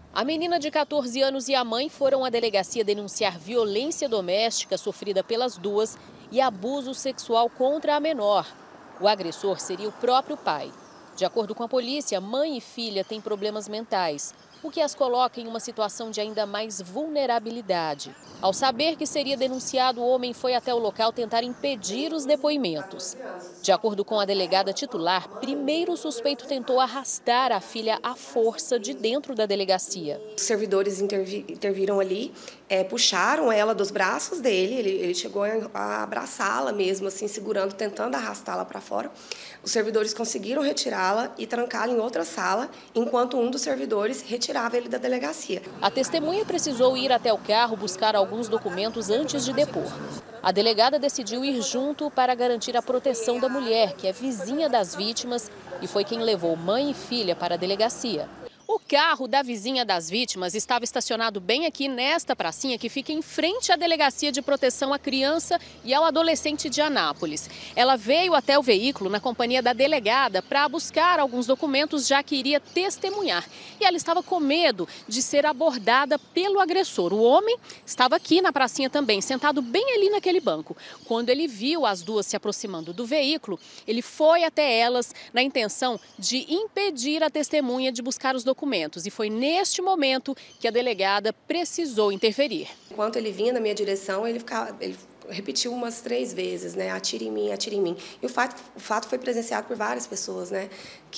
A menina de 14 anos e a mãe foram à delegacia denunciar violência doméstica sofrida pelas duas e abuso sexual contra a menor. O agressor seria o próprio pai. De acordo com a polícia, mãe e filha têm problemas mentais, o que as coloca em uma situação de ainda mais vulnerabilidade. Ao saber que seria denunciado, o homem foi até o local tentar impedir os depoimentos. De acordo com a delegada titular, primeiro o suspeito tentou arrastar a filha à força de dentro da delegacia. Os servidores interviram ali, puxaram ela dos braços dele, ele chegou a abraçá-la mesmo, assim, segurando, tentando arrastá-la para fora. Os servidores conseguiram retirá-la e trancá-la em outra sala, enquanto um dos servidores retirava ele da delegacia. A testemunha precisou ir até o carro buscar alguns documentos antes de depor. A delegada decidiu ir junto para garantir a proteção da mulher, que é vizinha das vítimas e foi quem levou mãe e filha para a delegacia. O carro da vizinha das vítimas estava estacionado bem aqui nesta pracinha que fica em frente à Delegacia de Proteção à Criança e ao Adolescente de Anápolis. Ela veio até o veículo na companhia da delegada para buscar alguns documentos, já que iria testemunhar. E ela estava com medo de ser abordada pelo agressor. O homem estava aqui na pracinha também, sentado bem ali naquele banco. Quando ele viu as duas se aproximando do veículo, ele foi até elas na intenção de impedir a testemunha de buscar os documentos. E foi neste momento que a delegada precisou interferir. Enquanto ele vinha na minha direção, ele repetiu umas 3 vezes, né? Atire em mim, atire em mim. E o fato foi presenciado por várias pessoas, né?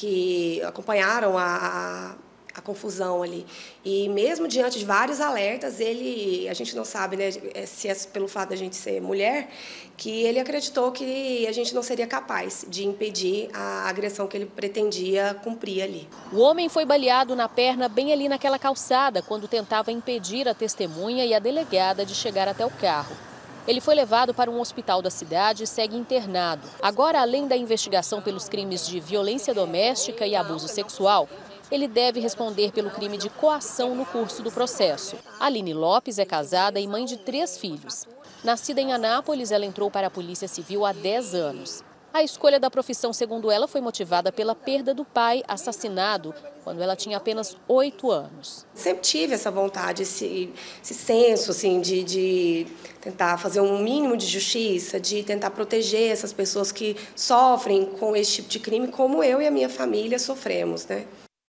Que acompanharam a confusão ali. E mesmo diante de vários alertas, a gente não sabe, né, se é pelo fato da gente ser mulher, que ele acreditou que a gente não seria capaz de impedir a agressão que ele pretendia cumprir ali. O homem foi baleado na perna bem ali naquela calçada, quando tentava impedir a testemunha e a delegada de chegar até o carro. Ele foi levado para um hospital da cidade e segue internado. Agora, além da investigação pelos crimes de violência doméstica e abuso sexual, ele deve responder pelo crime de coação no curso do processo. Aline Lopes é casada e mãe de 3 filhos. Nascida em Anápolis, ela entrou para a Polícia Civil há 10 anos. A escolha da profissão, segundo ela, foi motivada pela perda do pai, assassinado quando ela tinha apenas 8 anos. Sempre tive essa vontade, esse senso assim, de tentar fazer um mínimo de justiça, de tentar proteger essas pessoas que sofrem com esse tipo de crime, como eu e a minha família sofremos, né?